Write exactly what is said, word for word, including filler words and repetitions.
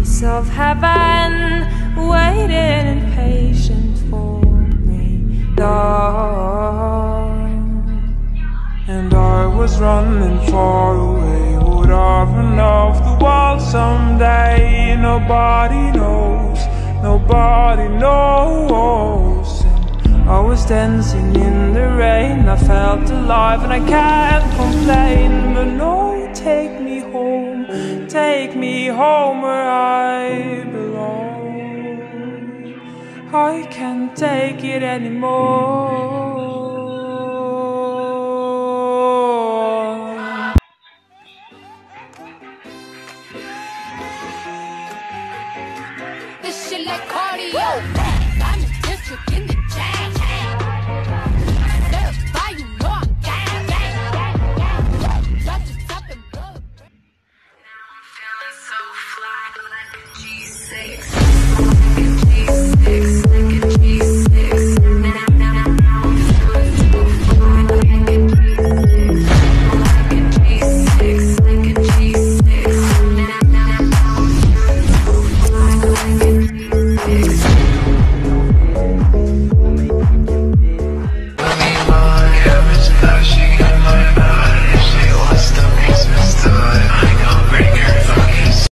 armies of heaven waiting impatient for me, Lord. And I was running far away, would I run off the wall someday? Nobody knows, nobody knows. And I was dancing in the rain, I felt alive and I can't complain. But no, take me home, take me home where I belong. I can't take it anymore. This shit like cardio. I'm a district in the chain. Certified, you know I'm gang, gang, gang, gang. Drop the top and blow. Now I'm feeling so fly like a G six.